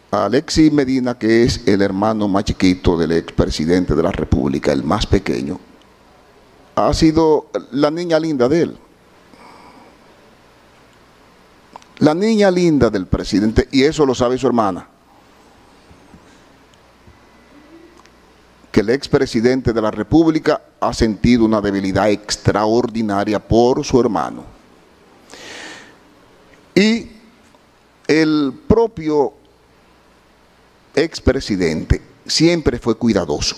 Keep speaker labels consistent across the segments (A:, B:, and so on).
A: Alexis Medina, que es el hermano más chiquito del expresidente de la República, el más pequeño, ha sido la niña linda de él. La niña linda del presidente, y eso lo sabe su hermana. Que el expresidente de la República ha sentido una debilidad extraordinaria por su hermano. Y el propio expresidente siempre fue cuidadoso.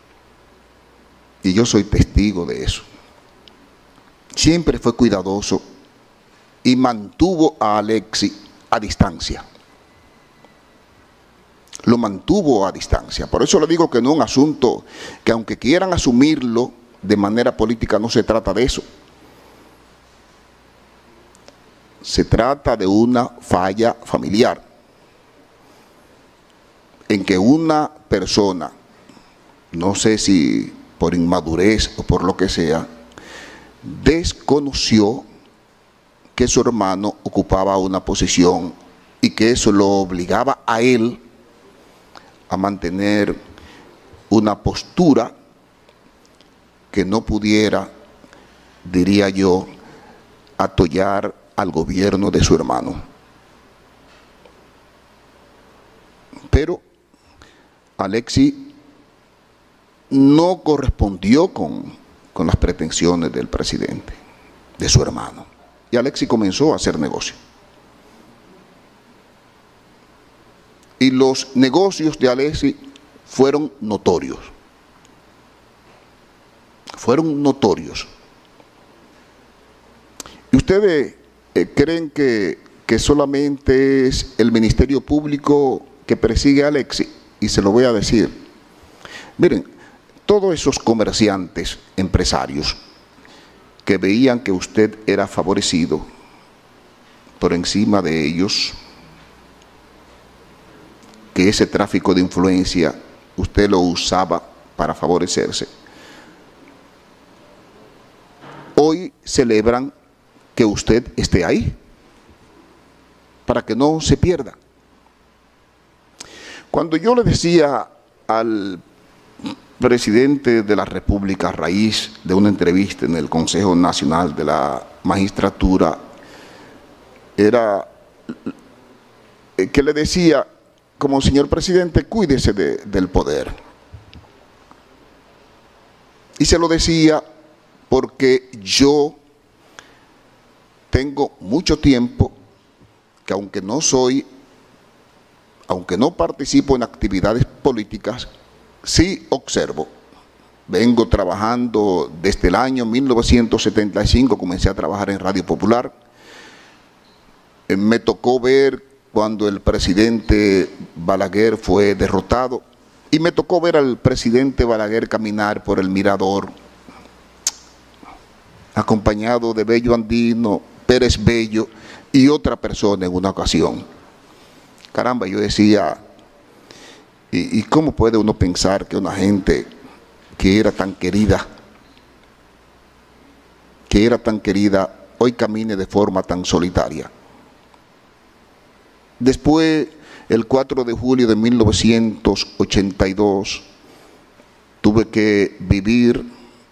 A: Y yo soy testigo de eso. Siempre fue cuidadoso y mantuvo a Alexis a distancia. Lo mantuvo a distancia. Por eso le digo que no es un asunto que, aunque quieran asumirlo de manera política, no se trata de eso. Se trata de una falla familiar en que una persona, no sé si por inmadurez o por lo que sea, desconoció que su hermano ocupaba una posición y que eso lo obligaba a él a mantener una postura que no pudiera, diría yo, atollar al gobierno de su hermano. Pero Alexis no correspondió con las pretensiones del presidente, de su hermano. Y Alexis comenzó a hacer negocio. Y los negocios de Alexis fueron notorios. Fueron notorios. ¿Y ustedes creen que solamente es el Ministerio Público que persigue a Alexis? Y se lo voy a decir. Miren, todos esos comerciantes, empresarios, que veían que usted era favorecido por encima de ellos, que ese tráfico de influencia usted lo usaba para favorecerse, hoy celebran que usted esté ahí, para que no se pierda. Cuando yo le decía al presidente de la República, a raíz de una entrevista en el Consejo Nacional de la Magistratura, era que le decía, como señor presidente, cuídese del poder. Y se lo decía porque yo tengo mucho tiempo que, aunque no participo en actividades políticas, sí observo. Vengo trabajando desde el año 1975, comencé a trabajar en Radio Popular. Me tocó ver cuando el presidente Balaguer fue derrotado y me tocó ver al presidente Balaguer caminar por el Mirador, acompañado de Bello Andino, Pérez Bello y otra persona en una ocasión. Caramba, yo decía, ¿y cómo puede uno pensar que una gente que era tan querida, hoy camine de forma tan solitaria? Después, el 4 de julio de 1982, tuve que vivir,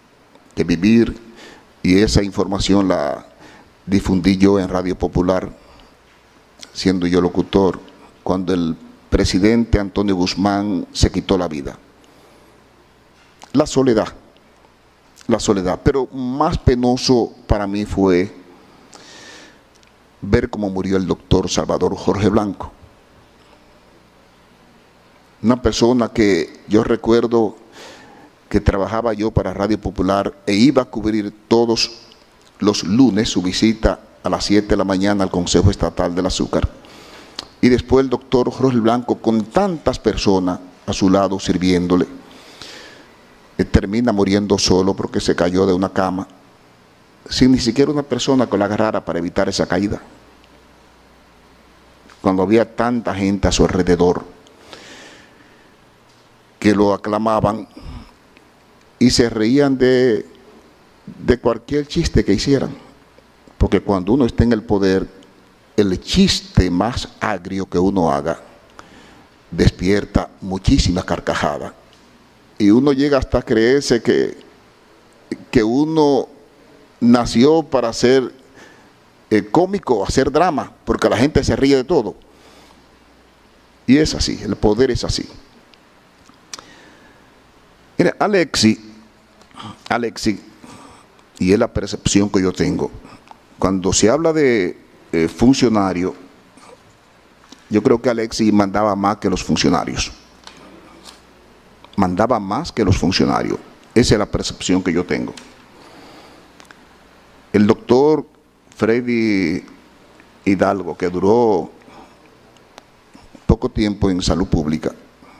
A: y esa información la difundí yo en Radio Popular, siendo yo locutor, cuando el presidente Antonio Guzmán se quitó la vida. La soledad. Pero más penoso para mí fue ver cómo murió el doctor Salvador Jorge Blanco. Una persona que yo recuerdo que trabajaba yo para Radio Popular e iba a cubrir todos los lunes su visita a las 7 de la mañana al Consejo Estatal del Azúcar. Y después el doctor Jorge Blanco, con tantas personas a su lado sirviéndole, termina muriendo solo porque se cayó de una cama, sin ni siquiera una persona que lo agarrara para evitar esa caída. Cuando había tanta gente a su alrededor que lo aclamaban y se reían de cualquier chiste que hicieran. Porque cuando uno está en el poder, el chiste más agrio que uno haga despierta muchísimas carcajadas. Y uno llega hasta a creerse que uno nació para ser cómico, hacer drama, porque la gente se ríe de todo. Y es así, el poder es así. Mira, Alexis, y es la percepción que yo tengo, cuando se habla de funcionario, yo creo que Alexis mandaba más que los funcionarios. Mandaba más que los funcionarios. Esa es la percepción que yo tengo. El doctor Freddy Hidalgo, que duró poco tiempo en salud pública,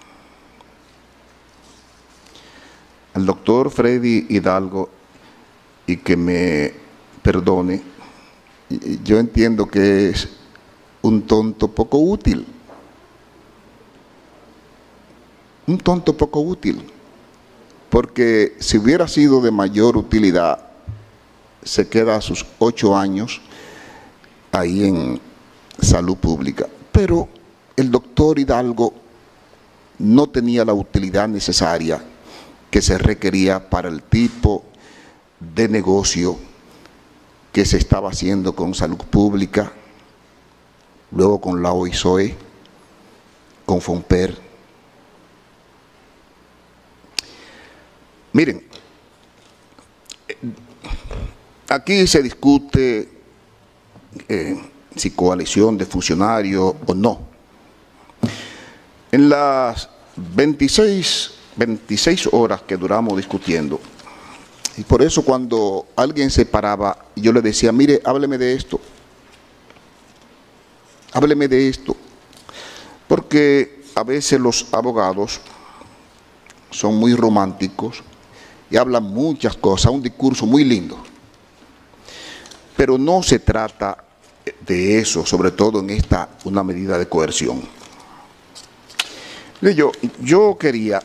A: al doctor Freddy Hidalgo, y que me perdone, yo entiendo que es un tonto poco útil. Un tonto poco útil, porque si hubiera sido de mayor utilidad, se queda a sus 8 años ahí en salud pública. Pero el doctor Hidalgo no tenía la utilidad necesaria que se requería para el tipo de negocio que se estaba haciendo con salud pública, luego con la OISOE, con FONPER. Miren, aquí se discute si coalición de funcionarios o no. En las 26 horas que duramos discutiendo, y por eso cuando alguien se paraba, yo le decía, mire, hábleme de esto, porque a veces los abogados son muy románticos y hablan muchas cosas, un discurso muy lindo. Pero no se trata de eso, sobre todo en una medida de coerción. Yo quería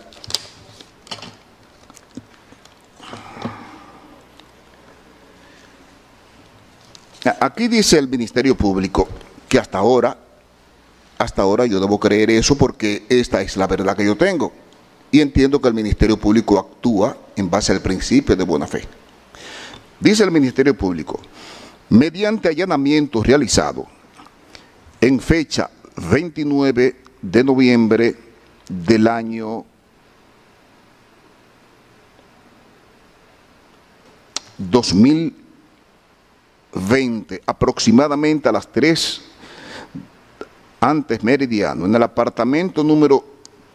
A: aquí dice el Ministerio Público que hasta ahora yo debo creer eso porque esta es la verdad que yo tengo. Y entiendo que el Ministerio Público actúa en base al principio de buena fe. Dice el Ministerio Público, mediante allanamiento realizado en fecha 29 de noviembre del año 2020, aproximadamente a las 3 antes meridiano, en el apartamento número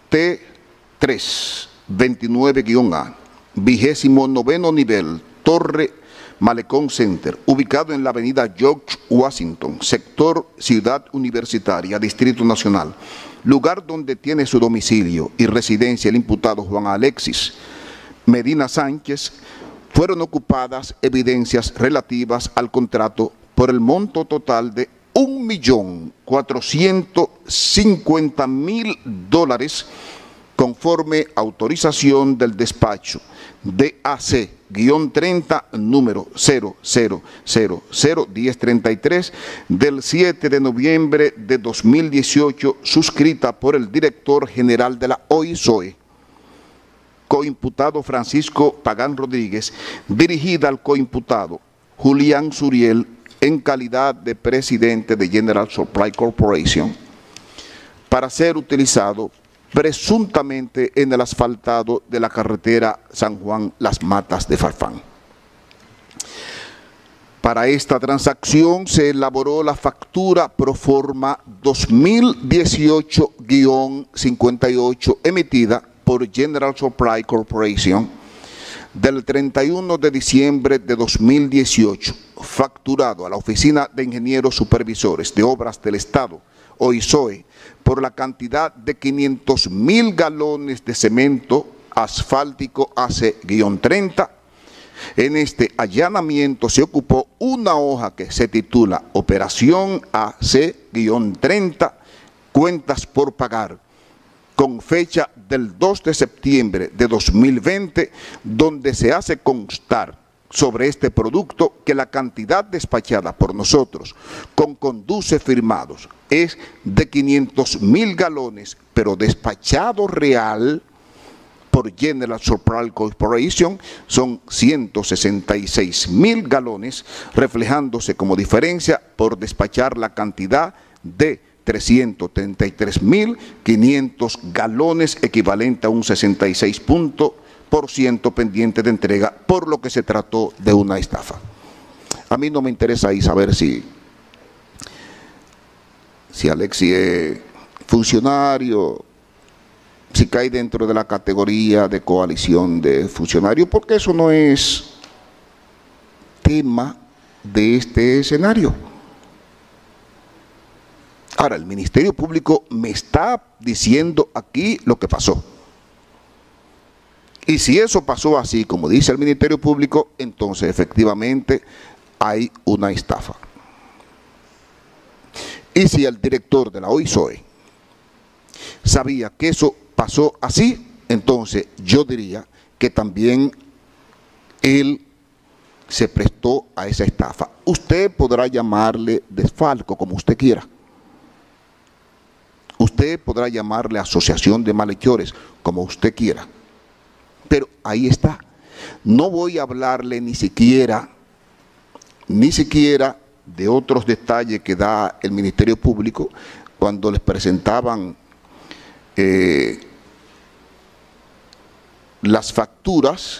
A: T3, 29-A, 29º nivel, Torre Malecón Center, ubicado en la avenida George Washington, sector Ciudad Universitaria, Distrito Nacional, lugar donde tiene su domicilio y residencia el imputado Juan Alexis Medina Sánchez, fueron ocupadas evidencias relativas al contrato por el monto total de $1.450.000 conforme autorización del despacho DAC-30 número 00001033 del 7 de noviembre de 2018, suscrita por el director general de la OISOE, coimputado Francisco Pagán Rodríguez, dirigida al coimputado Julián Suriel en calidad de presidente de General Supply Corporation, para ser utilizado presuntamente en el asfaltado de la carretera San Juan-Las Matas de Farfán. Para esta transacción se elaboró la factura proforma 2018-58 emitida por General Supply Corporation del 31 de diciembre de 2018, facturado a la Oficina de Ingenieros Supervisores de Obras del Estado, OISOE, por la cantidad de 500.000 galones de cemento asfáltico AC-30. En este allanamiento se ocupó una hoja que se titula Operación AC-30, Cuentas por Pagar, con fecha del 2 de septiembre de 2020, donde se hace constar sobre este producto que la cantidad despachada por nosotros con conduce firmados es de 500,000 galones, pero despachado real por General Supply Corporation son 166,000 galones, reflejándose como diferencia por despachar la cantidad de 333,500 galones, equivalente a un 66% pendiente de entrega, por lo que se trató de una estafa. A mí no me interesa ahí saber si Alexis es funcionario, si cae dentro de la categoría de coalición de funcionarios, porque eso no es tema de este escenario. Ahora, el Ministerio Público me está diciendo aquí lo que pasó. Y si eso pasó así, como dice el Ministerio Público, entonces efectivamente hay una estafa. Y si el director de la OISOE sabía que eso pasó así, entonces yo diría que también él se prestó a esa estafa. Usted podrá llamarle desfalco como usted quiera. Usted podrá llamarle asociación de malhechores como usted quiera. Pero ahí está. No voy a hablarle ni siquiera de otros detalles que da el Ministerio Público cuando les presentaban las facturas,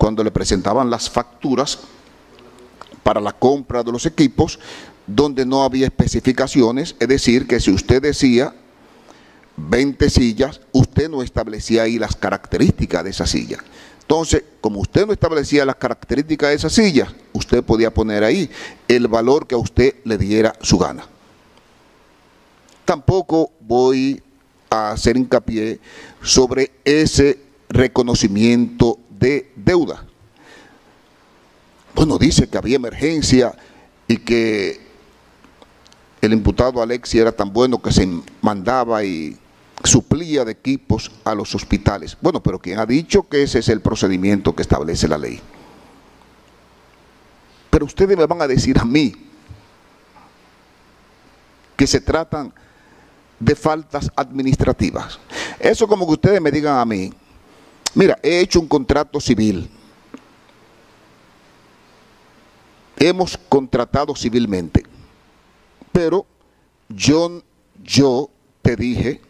A: para la compra de los equipos, donde no había especificaciones, es decir, que si usted decía 20 sillas, usted no establecía ahí las características de esa silla. Entonces, como usted no establecía las características de esa silla, usted podía poner ahí el valor que a usted le diera su gana. Tampoco voy a hacer hincapié sobre ese reconocimiento de deuda. Bueno, dice que había emergencia y que el imputado Alexis era tan bueno que se mandaba y suplía de equipos a los hospitales. Bueno, pero ¿quién ha dicho que ese es el procedimiento que establece la ley? Pero ustedes me van a decir a mí que se tratan de faltas administrativas. Eso como que ustedes me digan a mí, mira, he hecho un contrato civil, hemos contratado civilmente, pero yo te dije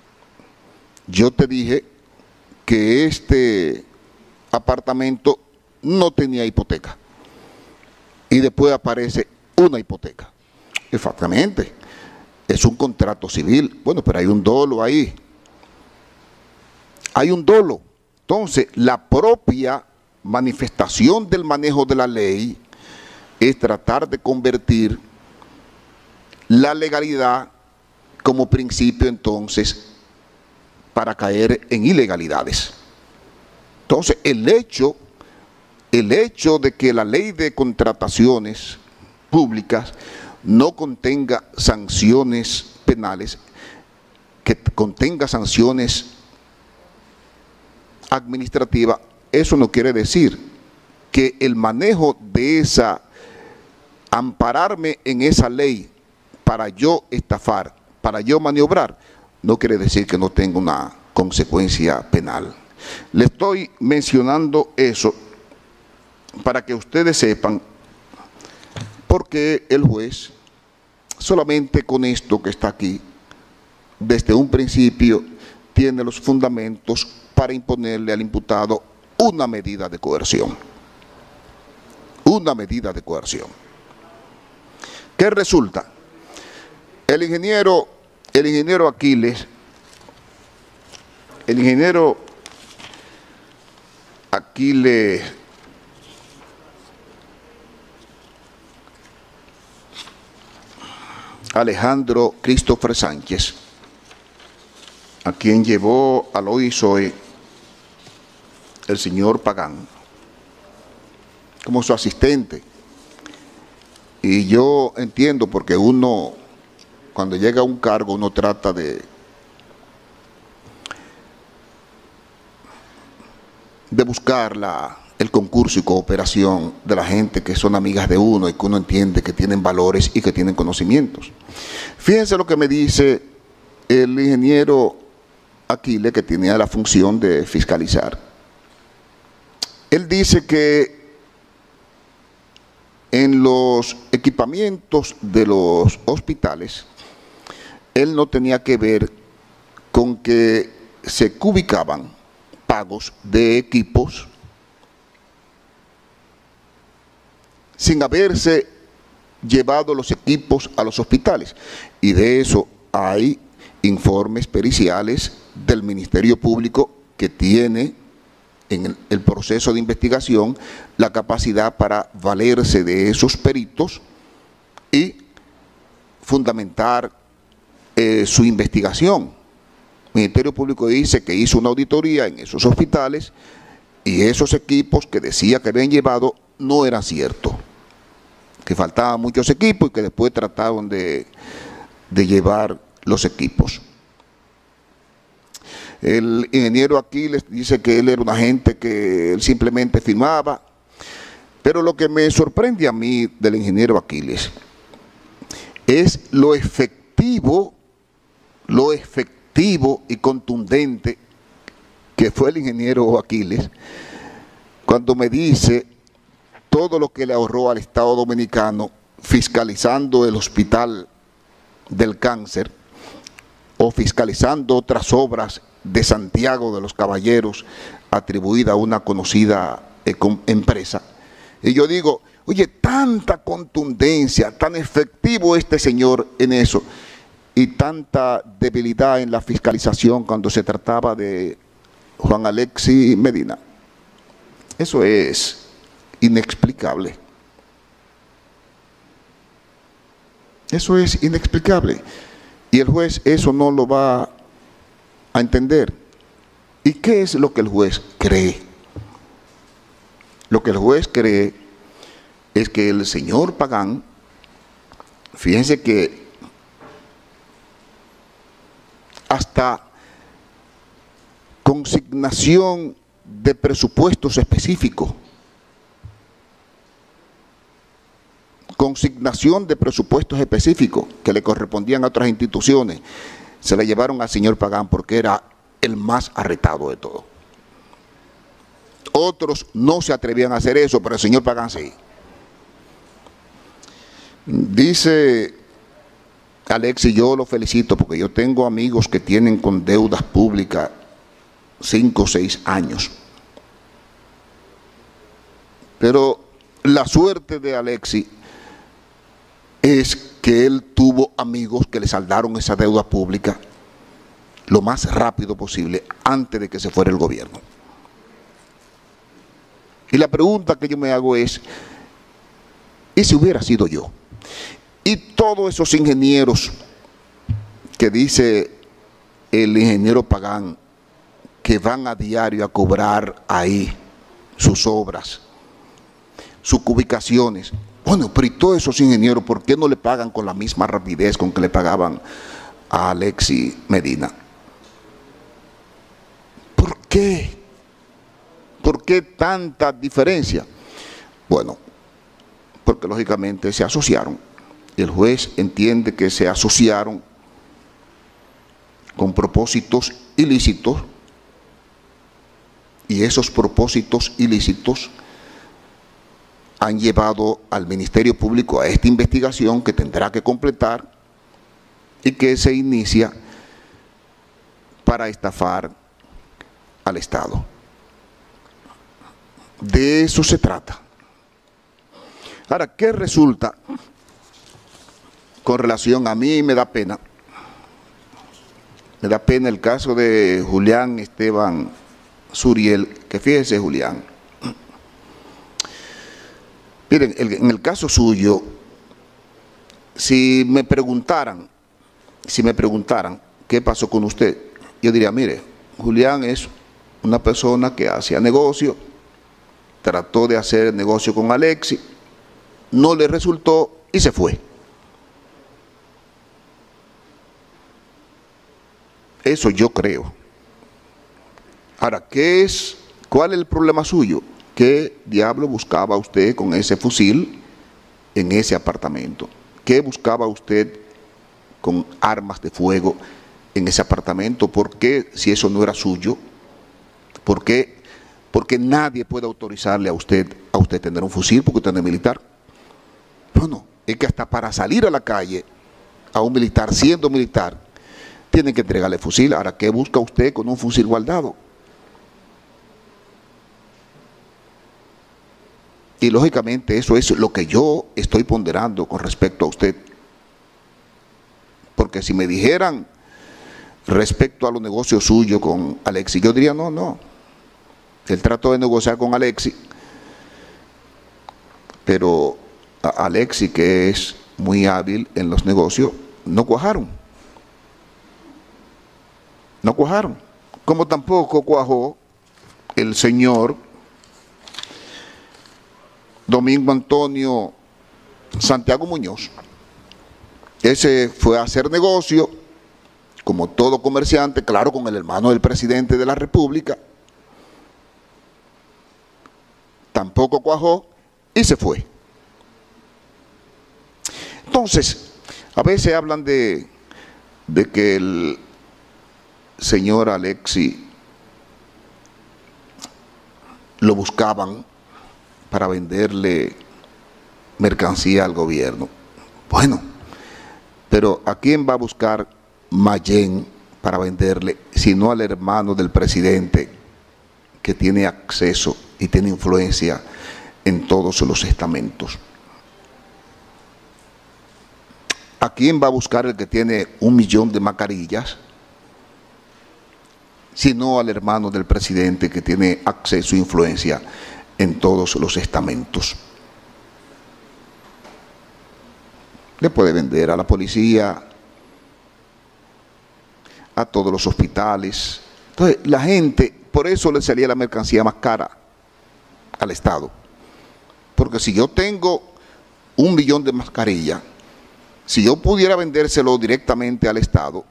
A: que este apartamento no tenía hipoteca y después aparece una hipoteca. Exactamente, es un contrato civil. Bueno, pero hay un dolo ahí. Hay un dolo. Entonces, la propia manifestación del manejo de la ley es tratar de convertir la legalidad como principio, entonces, para caer en ilegalidades. Entonces, el hecho de que la ley de contrataciones públicas no contenga sanciones penales, que contenga sanciones administrativas, eso no quiere decir que el manejo de esa, ampararme en esa ley para yo estafar, para yo maniobrar, no quiere decir que no tenga una consecuencia penal. Le estoy mencionando eso para que ustedes sepan por qué el juez, solamente con esto que está aquí, desde un principio, tiene los fundamentos para imponerle al imputado una medida de coerción. Una medida de coerción. ¿Qué resulta? El ingeniero Aquiles, Alejandro Christopher Sánchez, a quien llevó al OISOE el señor Pagán como su asistente. Y yo entiendo, porque uno, cuando llega a un cargo, uno trata de buscar la el concurso y cooperación de la gente que son amigas de uno y que uno entiende que tienen valores y que tienen conocimientos. Fíjense lo que me dice el ingeniero Aquiles, que tenía la función de fiscalizar. Él dice que en los equipamientos de los hospitales, él no tenía que ver con que se cubicaban pagos de equipos sin haberse llevado los equipos a los hospitales. Y de eso hay informes periciales del Ministerio Público que tiene en el proceso de investigación la capacidad para valerse de esos peritos y fundamentar su investigación. El Ministerio Público dice que hizo una auditoría en esos hospitales y esos equipos que decía que habían llevado no eran ciertos, que faltaban muchos equipos y que después trataron de llevar los equipos. El ingeniero Aquiles dice que él era un agente que él simplemente firmaba, pero lo que me sorprende a mí del ingeniero Aquiles es lo efectivo y contundente que fue el ingeniero Aquiles cuando me dice todo lo que le ahorró al Estado Dominicano fiscalizando el Hospital del Cáncer o fiscalizando otras obras de Santiago de los Caballeros atribuida a una conocida empresa. Y yo digo, oye, tanta contundencia, tan efectivo este señor en eso y tanta debilidad en la fiscalización cuando se trataba de Juan Alexis Medina. Eso es inexplicable. Eso es inexplicable. Y el juez eso no lo va a entender. ¿Y qué es lo que el juez cree? Lo que el juez cree es que el señor Pagán, fíjense que hasta consignación de presupuestos específicos, que le correspondían a otras instituciones, se le llevaron al señor Pagán porque era el más arretado de todos. Otros no se atrevían a hacer eso, pero el señor Pagán sí. Dice Alexis, yo lo felicito porque yo tengo amigos que tienen con deudas públicas 5 o 6 años. Pero la suerte de Alexis es que él tuvo amigos que le saldaron esa deuda pública lo más rápido posible antes de que se fuera el gobierno. Y la pregunta que yo me hago es, ¿y si hubiera sido yo? Y todos esos ingenieros que dice el ingeniero Pagán que van a diario a cobrar ahí sus obras, sus ubicaciones. Bueno, pero ¿y todos esos ingenieros por qué no le pagan con la misma rapidez con que le pagaban a Alexis Medina? ¿Por qué? ¿Por qué tanta diferencia? Bueno, porque lógicamente se asociaron. Y el juez entiende que se asociaron con propósitos ilícitos y esos propósitos ilícitos han llevado al Ministerio Público a esta investigación que tendrá que completar y que se inicia para estafar al Estado. De eso se trata. Ahora, ¿qué resulta con relación a mí? Me da pena el caso de Julián Esteban Suriel, que fíjese, Julián, miren, en el caso suyo, si me preguntaran qué pasó con usted, yo diría, mire, Julián es una persona que hacía negocio, trató de hacer negocio con Alexis, no le resultó y se fue. Eso yo creo. Ahora, ¿cuál es el problema suyo? ¿Qué diablo buscaba usted con ese fusil en ese apartamento? ¿Qué buscaba usted con armas de fuego en ese apartamento? ¿Por qué, si eso no era suyo? ¿Por qué? Porque nadie puede autorizarle a usted tener un fusil porque usted no es militar. Bueno, es que hasta para salir a la calle a un militar, siendo militar, tienen que entregarle fusil. Ahora, ¿qué busca usted con un fusil guardado? Y lógicamente eso es lo que yo estoy ponderando con respecto a usted. Porque si me dijeran respecto a los negocios suyos con Alexis, yo diría no. Él trató de negociar con Alexis, pero a Alexis, que es muy hábil en los negocios, no cuajaron. No cuajaron. Como tampoco cuajó el señor Domingo Antonio Santiago Muñoz. Ese fue a hacer negocio, como todo comerciante, claro, con el hermano del presidente de la República. Tampoco cuajó y se fue. Entonces, a veces hablan de que el señor Alexis lo buscaban para venderle mercancía al gobierno. Bueno, pero ¿a quién va a buscar Mayén para venderle, sino al hermano del presidente, que tiene acceso y tiene influencia en todos los estamentos? ¿A quién va a buscar el que tiene 1 millón de mascarillas, sino al hermano del presidente, que tiene acceso e influencia en todos los estamentos? Le puede vender a la policía, a todos los hospitales. Entonces, la gente, por eso le salía la mercancía más cara al Estado. Porque si yo tengo 1 millón de mascarillas, si yo pudiera vendérselo directamente al Estado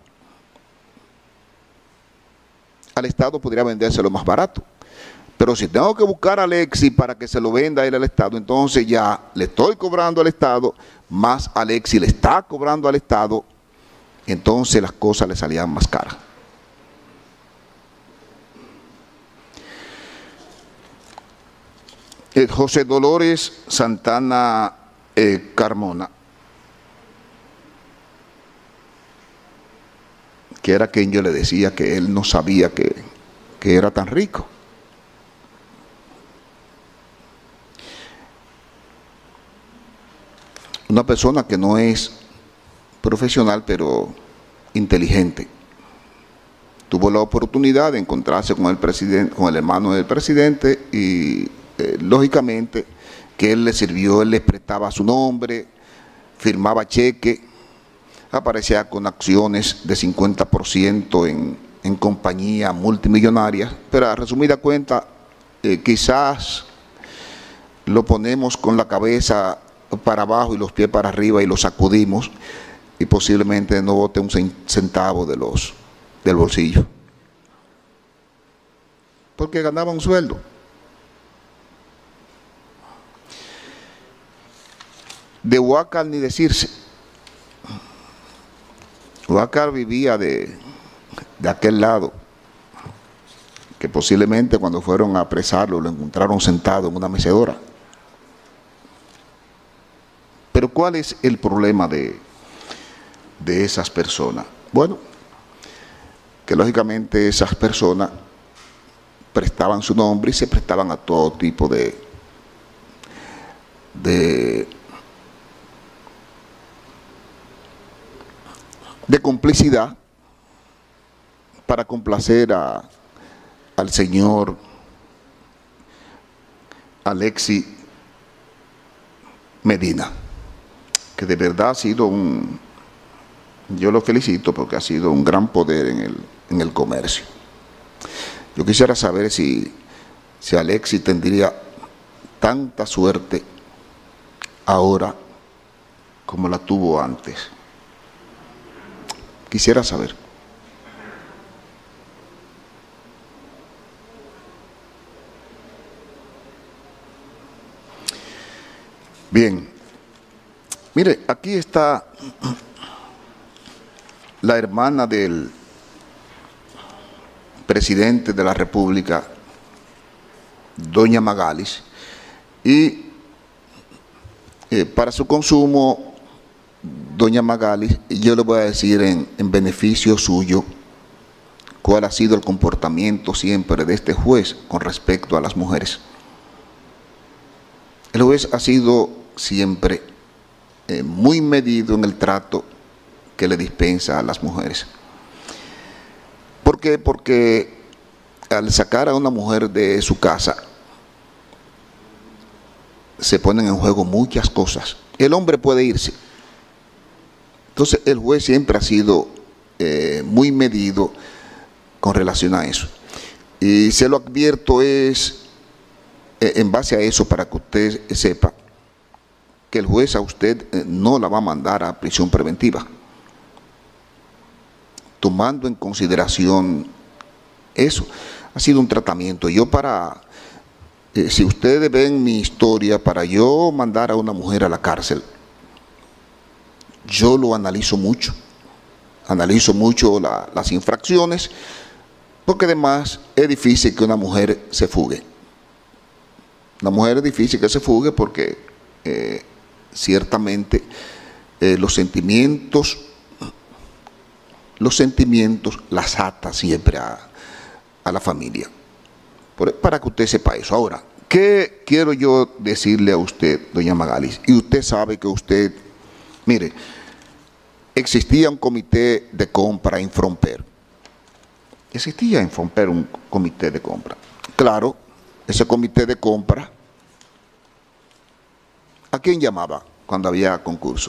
A: podría vendérselo más barato. Pero si tengo que buscar a Alexis para que se lo venda a él al Estado, entonces ya le estoy cobrando al Estado, más Alexis le está cobrando al Estado, entonces las cosas le salían más caras. José Dolores Santana Carmona, que era quien yo le decía que él no sabía que era tan rico. Una persona que no es profesional, pero inteligente. Tuvo la oportunidad de encontrarse con el presidente, con el hermano del presidente, y lógicamente que él le sirvió, él le prestaba su nombre, firmaba cheque, aparecía con acciones de 50% en compañías multimillonarias, pero a resumida cuenta, quizás lo ponemos con la cabeza para abajo y los pies para arriba y lo sacudimos y posiblemente no bote un centavo del bolsillo, porque ganaba un sueldo. De Huácar ni decirse. Huácar vivía de aquel lado, que posiblemente cuando fueron a apresarlo lo encontraron sentado en una mecedora. Pero ¿cuál es el problema de esas personas? Bueno, que lógicamente esas personas prestaban su nombre y se prestaban a todo tipo de complicidad para complacer al señor Alexis Medina, que de verdad ha sido yo lo felicito porque ha sido un gran poder en el comercio. Yo quisiera saber si Alexis tendría tanta suerte ahora como la tuvo antes. Quisiera saber. Bien, mire, aquí está la hermana del presidente de la República, doña Magalis, y para su consumo, doña Magalis, yo le voy a decir en beneficio suyo cuál ha sido el comportamiento siempre de este juez con respecto a las mujeres. El juez ha sido siempre muy medido en el trato que le dispensa a las mujeres. ¿Por qué? Porque al sacar a una mujer de su casa, se ponen en juego muchas cosas. El hombre puede irse. Entonces el juez siempre ha sido muy medido con relación a eso. Y se lo advierto en base a eso, para que usted sepa que el juez a usted no la va a mandar a prisión preventiva, tomando en consideración eso. Ha sido un tratamiento. Yo si ustedes ven mi historia, para yo mandar a una mujer a la cárcel, yo lo analizo mucho las infracciones, porque además es difícil que una mujer se fugue. Una mujer es difícil que se fugue porque ciertamente los sentimientos las ata siempre a la familia. Para que usted sepa eso. Ahora, ¿qué quiero yo decirle a usted, doña Magalis? Y usted sabe que usted, mire, existía un comité de compra en Fromper. Existía en Fromper un comité de compra. Claro, ese comité de compra, ¿a quién llamaba cuando había concurso?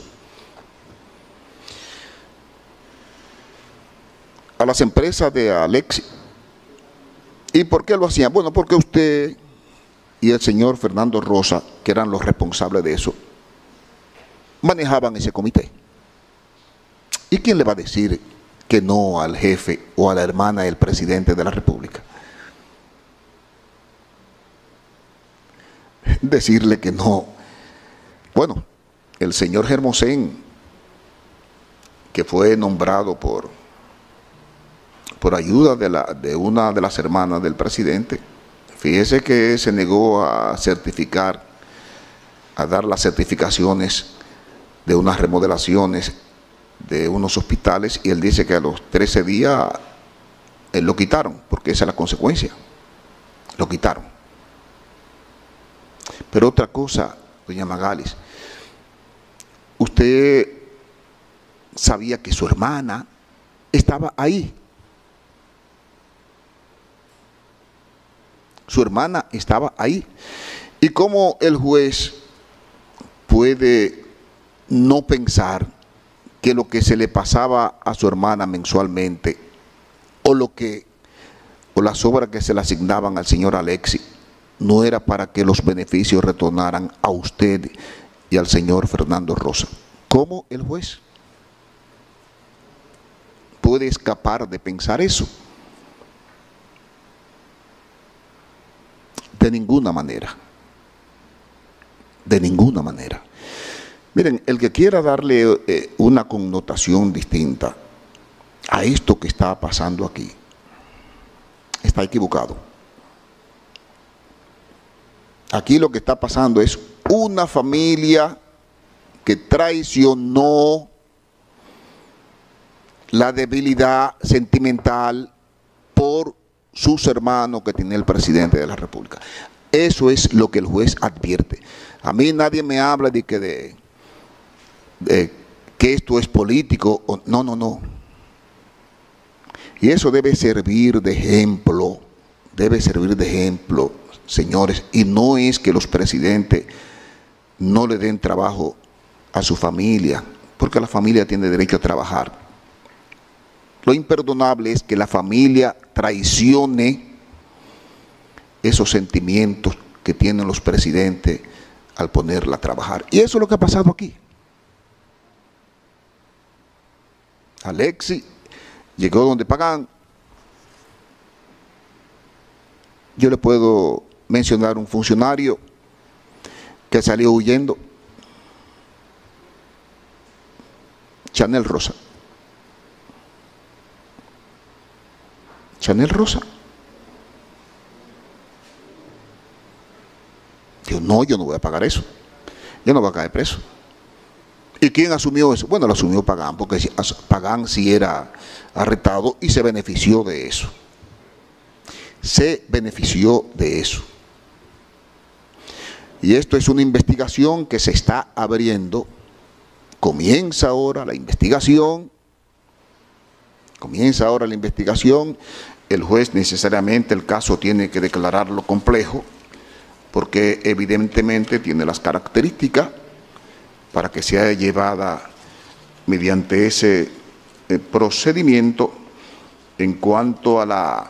A: A las empresas de Alexi. ¿Y por qué lo hacían? Bueno, porque usted y el señor Fernando Rosa, que eran los responsables de eso, manejaban ese comité. ¿Y quién le va a decir que no al jefe o a la hermana del presidente de la República? Decirle que no. Bueno, el señor Hermosén, que fue nombrado por ayuda de una de las hermanas del presidente, fíjese que se negó a certificar, a dar las certificaciones de unas remodelaciones de unos hospitales, y él dice que a los 13 días lo quitaron, porque esa es la consecuencia, lo quitaron. Pero otra cosa, doña Magalis, usted sabía que su hermana estaba ahí. Su hermana estaba ahí. ¿Y cómo el juez puede no pensar que lo que se le pasaba a su hermana mensualmente, o las obras que se le asignaban al señor Alexi, no era para que los beneficios retornaran a usted y al señor Fernando Rosa? ¿Cómo el juez puede escapar de pensar eso? De ninguna manera. De ninguna manera. Miren, el que quiera darle una connotación distinta a esto que está pasando aquí, está equivocado. Aquí lo que está pasando es una familia que traicionó la debilidad sentimental por sus hermanos que tiene el presidente de la República. Eso es lo que el juez advierte. A mí nadie me habla de que esto es político. No, no, no. Y eso debe servir de ejemplo. Debe servir de ejemplo, señores. Y no es que los presidentes no le den trabajo a su familia, porque la familia tiene derecho a trabajar. Lo imperdonable es que la familia traicione esos sentimientos que tienen los presidentes al ponerla a trabajar. Y eso es lo que ha pasado aquí. Alexi llegó donde pagan. Yo le puedo mencionar un funcionario que salió huyendo Chanel Rosa. Chanel Rosa. Dijo, no, yo no voy a pagar eso. Yo no voy a caer preso. ¿Y quién asumió eso? Bueno, lo asumió Pagán, porque Pagán sí era arrestado y se benefició de eso. Se benefició de eso. Y esto es una investigación que se está abriendo. Comienza ahora la investigación. Comienza ahora la investigación. El juez necesariamente el caso tiene que declararlo complejo, porque evidentemente tiene las características para que sea llevada mediante ese procedimiento en cuanto a la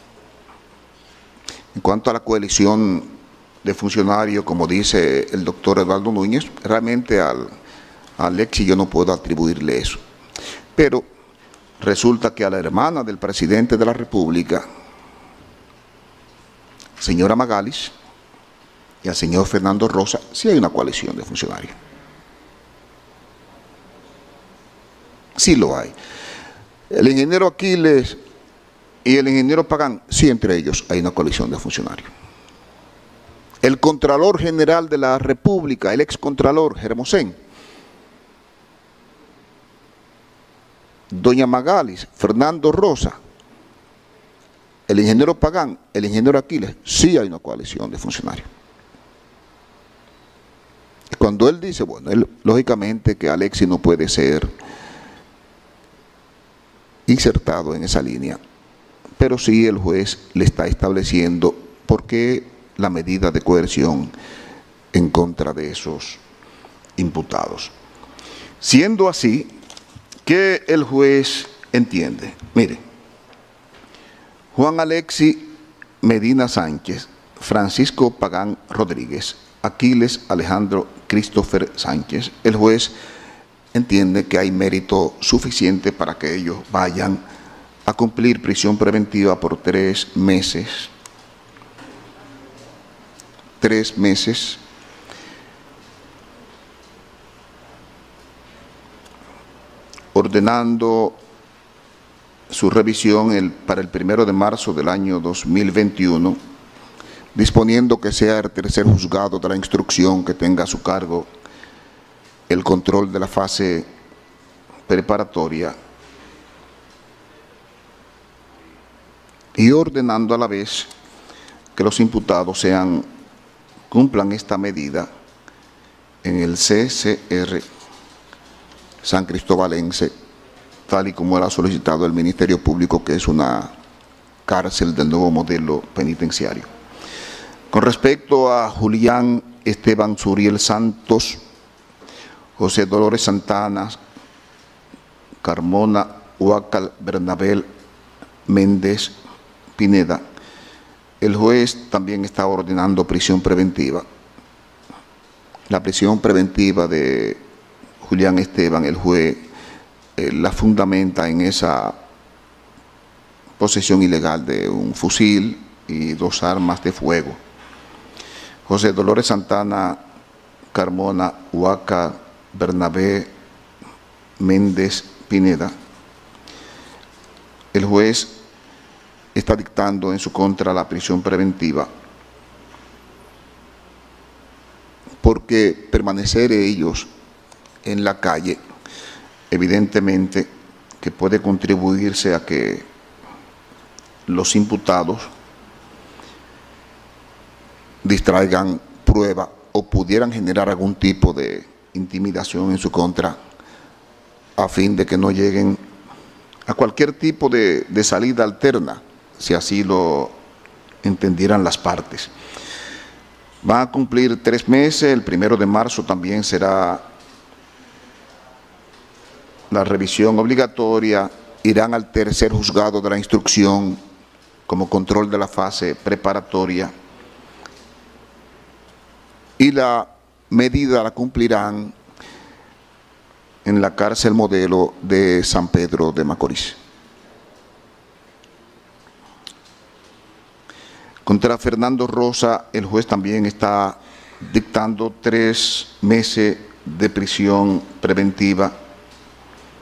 A: coalición de funcionarios, como dice el doctor Eduardo Núñez. Realmente a Alexis yo no puedo atribuirle eso. Pero resulta que a la hermana del presidente de la República, señora Magalis, y al señor Fernando Rosa, sí hay una coalición de funcionarios. Sí lo hay. El ingeniero Aquiles y el ingeniero Pagán, sí, entre ellos hay una coalición de funcionarios. El Contralor General de la República, el excontralor Hermosén, doña Magalis, Fernando Rosa, el ingeniero Pagán, el ingeniero Aquiles, sí hay una coalición de funcionarios. Y cuando él dice, bueno, él, lógicamente que Alexis no puede ser insertado en esa línea, pero sí el juez le está estableciendo por qué la medida de coerción en contra de esos imputados. Siendo así, ¿qué el juez entiende? Mire, Juan Alexis Medina Sánchez, Francisco Pagán Rodríguez, Aquiles Alejandro Christopher Sánchez, el juez entiende que hay mérito suficiente para que ellos vayan a cumplir prisión preventiva por 3 meses. 3 meses. Ordenando su revisión para el 1 de marzo del año 2021, disponiendo que sea el tercer juzgado de la instrucción que tenga a su cargo el control de la fase preparatoria, y ordenando a la vez que los imputados cumplan esta medida en el CCR San Cristobalense, tal y como era solicitado el Ministerio Público, que es una cárcel del nuevo modelo penitenciario. Con respecto a Julián Esteban Suriel Santos, José Dolores Santana, Carmona Huacal Bernabel Méndez Pineda, el juez también está ordenando prisión preventiva. La prisión preventiva de Julián Esteban, el juez la fundamenta en esa posesión ilegal de un fusil y 2 armas de fuego. José Dolores Santana, Carmona Huaca Bernabé Méndez Pineda, el juez está dictando en su contra la prisión preventiva porque permanecer ellos en la calle evidentemente que puede contribuirse a que los imputados distraigan prueba o pudieran generar algún tipo de intimidación en su contra a fin de que no lleguen a cualquier tipo de salida alterna, si así lo entendieran las partes. Van a cumplir 3 meses, el 1 de marzo también será la revisión obligatoria, irán al tercer juzgado de la instrucción como control de la fase preparatoria y la medida la cumplirán en la cárcel modelo de San Pedro de Macorís. Contra Fernando Rosa, el juez también está dictando 3 meses de prisión preventiva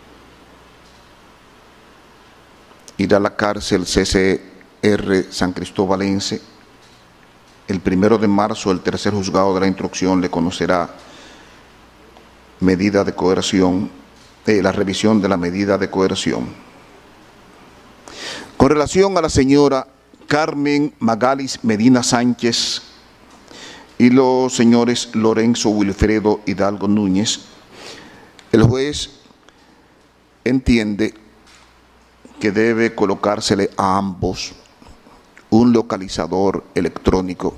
A: ir a la cárcel CCR San Cristóbalense. El 1 de marzo, el tercer juzgado de la instrucción le conocerá medida de coerción, la revisión de la medida de coerción. Con relación a la señora Carmen Magalis Medina Sánchez y los señores Lorenzo Wilfredo Hidalgo Núñez, el juez entiende que debe colocársele a ambos un localizador electrónico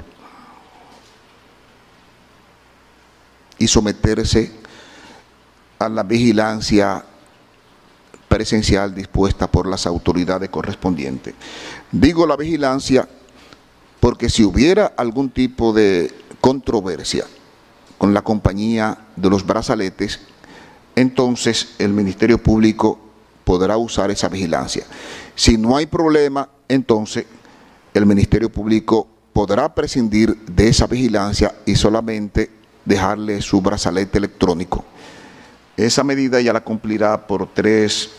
A: y someterse a la vigilancia presencial dispuesta por las autoridades correspondientes. Digo la vigilancia porque si hubiera algún tipo de controversia con la compañía de los brazaletes, entonces el Ministerio Público podrá usar esa vigilancia. Si no hay problema, entonces el Ministerio Público podrá prescindir de esa vigilancia y solamente dejarle su brazalete electrónico. Esa medida ya la cumplirá por 3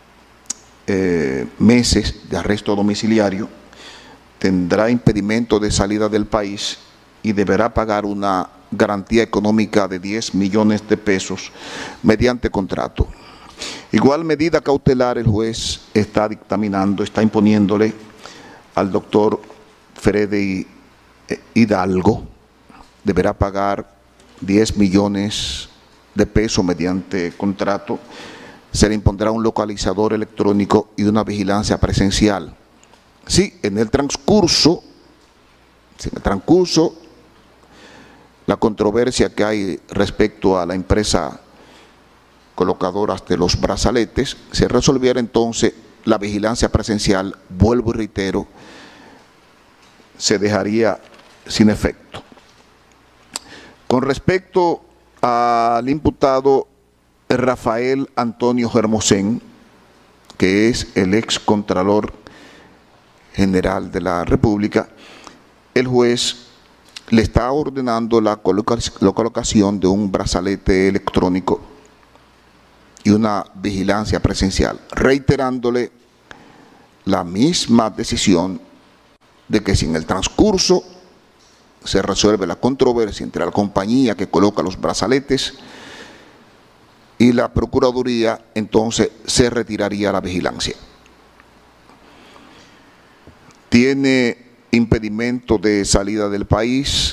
A: meses de arresto domiciliario, tendrá impedimento de salida del país y deberá pagar una garantía económica de 10 millones de pesos mediante contrato. Igual medida cautelar el juez está dictaminando, está imponiéndole al doctor Freddy Hidalgo, deberá pagar 10 millones de pesos mediante contrato, se le impondrá un localizador electrónico y una vigilancia presencial. Sí, en el transcurso, la controversia que hay respecto a la empresa colocadora de los brazaletes, se resolviera entonces la vigilancia presencial, vuelvo y reitero, se dejaría sin efecto. Con respecto al imputado Rafael Antonio Hermosén, que es el ex Contralor General de la República, el juez le está ordenando la colocación de un brazalete electrónico y una vigilancia presencial, reiterándole la misma decisión de que si en el transcurso se resuelve la controversia entre la compañía que coloca los brazaletes y la Procuraduría, entonces se retiraría la vigilancia. Tiene impedimento de salida del país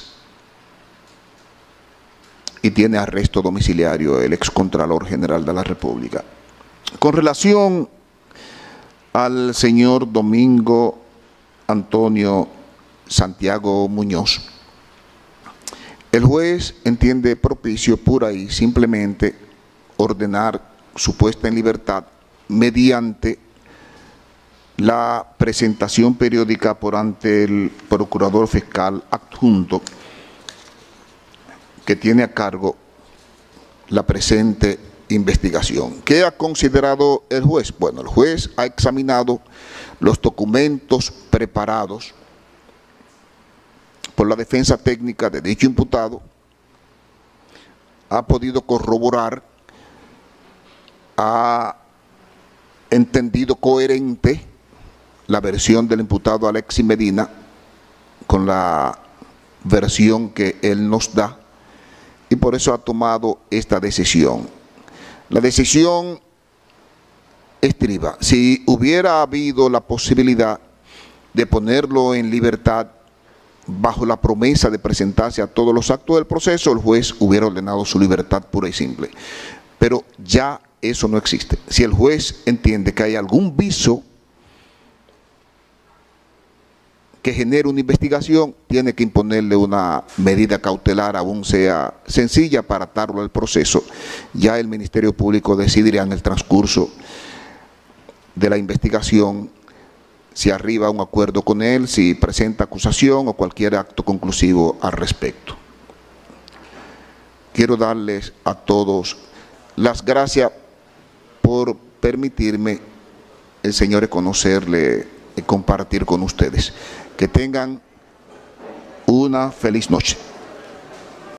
A: y tiene arresto domiciliario el excontralor general de la República. Con relación al señor Domingo Antonio Santiago Muñoz, el juez entiende propicio por ahí simplemente ordenar su puesta en libertad mediante la presentación periódica por ante el procurador fiscal adjunto que tiene a cargo la presente investigación. ¿Qué ha considerado el juez? Bueno, el juez ha examinado los documentos preparados por la defensa técnica de dicho imputado, ha podido corroborar, ha entendido coherente la versión del imputado Alexis Medina con la versión que él nos da y por eso ha tomado esta decisión. La decisión estriba, si hubiera habido la posibilidad de ponerlo en libertad bajo la promesa de presentarse a todos los actos del proceso, el juez hubiera ordenado su libertad pura y simple. Pero ya eso no existe. Si el juez entiende que hay algún viso que genere una investigación, tiene que imponerle una medida cautelar, aún sea sencilla, para atarlo al proceso. Ya el Ministerio Público decidirá en el transcurso de la investigación si arriba a un acuerdo con él, si presenta acusación o cualquier acto conclusivo al respecto. Quiero darles a todos las gracias por permitirme, el Señor, conocerle y compartir con ustedes. Que tengan una feliz noche.